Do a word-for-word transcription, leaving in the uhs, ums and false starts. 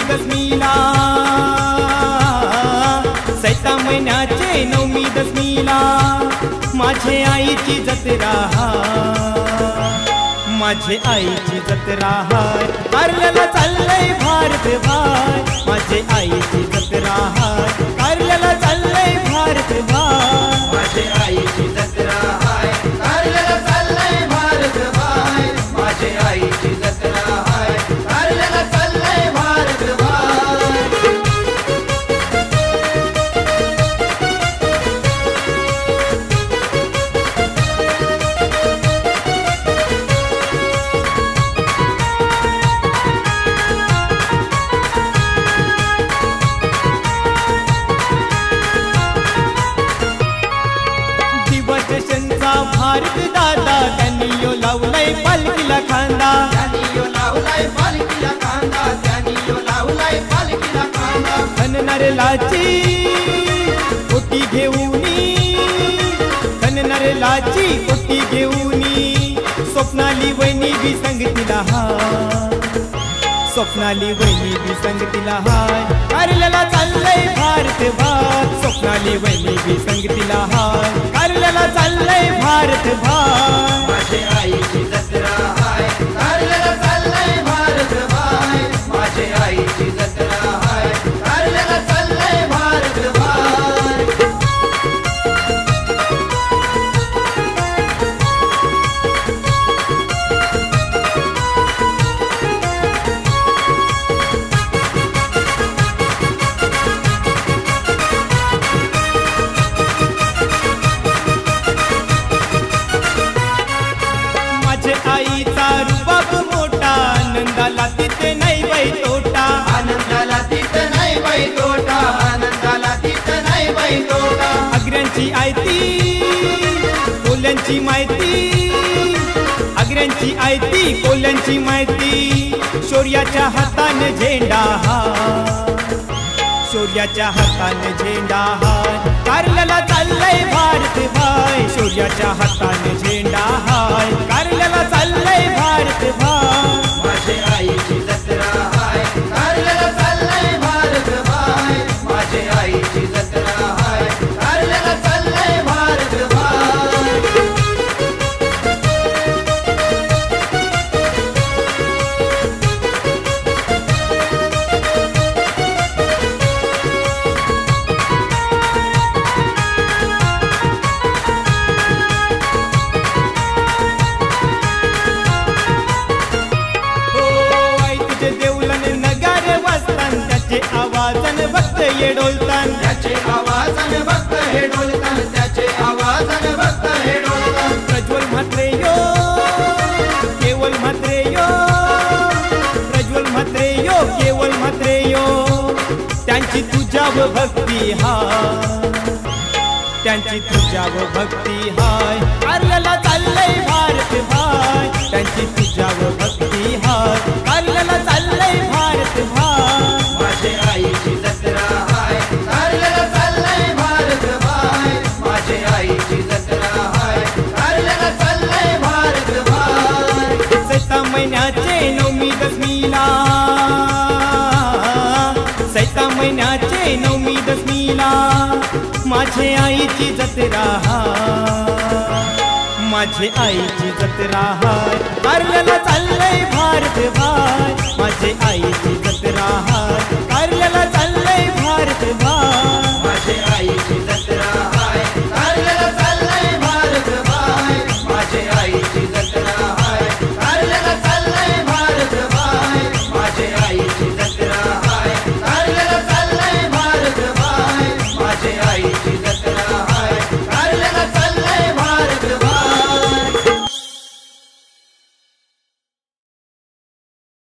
दसमीला, सैता महिन्याचे नवमी दसमीला माझे आईची जत्रा, माझे आईची जत्रा हाय, कारल्याला चाललंय भारत भाय, माझे आईची जत्रा हाय, कारल्याला चाललंय भारत भाय, माझे आईची जत्रा हाय, कारल्याला चाललंय भारत भाय, माझे आईची जत्रा हाय, कारल्याला चाललंय भारत भाय। भारत दादा त्यांनी यो लावलाय पालखीला खांदा, त्यांनी यो लावलाय पालखीला खांदा, त्यांनी यो लावलाय पालखीला खांदा। खननारेलाची कोटी घेऊनी, खननारेलाची कोटी घेऊनी स्वप्नाली वहिनी बी संगतीला हाय, स्वप्नाली वहिनी बी संगतीला हाय, कारल्याला चाललंय भारत भाय, स्वप्नाली वहिनी बी संगतीला हाय, कारल्याला चाललंय भारत भाय, माझे आईची जत्रा हाय, कारल्याला चाललंय भारत भाय, माझे आईची जत्रा हाय, कारल्याला चाललंय भारत भाय। आईचा रुबाब मोठा, आनंदाला तिथे नाही बाई तोटा, आनंदाला तिथं नाही बाई तोटा, आनंदाला तिथं नाही बाई तोटा। आग्र्यांची आयती कोल्यांची माहिती, आग्र्यांची आयती कोल्यांची माहिती, शौर्याच्या हाताने झेंडा हाय, शौर्याच्या हाताने झेंडा हाय, कारल्याला चाललंय भारत भाय, शौर्याच्या हाताने झेंडा हाय, कारल्याला चाललंय भारत भाय, माझे आईची जत्रा हाय, कारल्याला चाललंय भारत भाय, माझे आईची जत्रा हाय, कारल्याला चाललंय भारत भाय। त्याचे आवाजन भक्त हे डोलतान, त्याचे आवाजन भक्त हे डोलतान, त्याचे आवाजन भक्त हे डोलतान। प्रज्वल म्हात्रे यो, केवल म्हात्रे यो, प्रज्वल म्हात्रे यो, केवल म्हात्रे यो, त्यांची तुझ्यावर भक्ती हाय, त्यांची तुझ्यावर भक्ती हाय, कारल्याला चाललंय भारत भाय, त्यांची तुझ्यावर भक्ती हाय, कारल्याला चाललंय भारत भाय, माझे आईची जत्रा हाय, कारल्याला चाललंय भारत भाय, माझे आईची जत्रा हाय, कारल्याला चाललंय भारत भाय। सैता महिन्याचे नवमी दसमीला, सैता महिन्याचे नवमी दसमीला माझे आईची जत्रा हाय, माझे आईची जत्रा हाय, कारल्याला चाललंय भारत भाय, माझे आईची जत्रा हाय, कारल्याला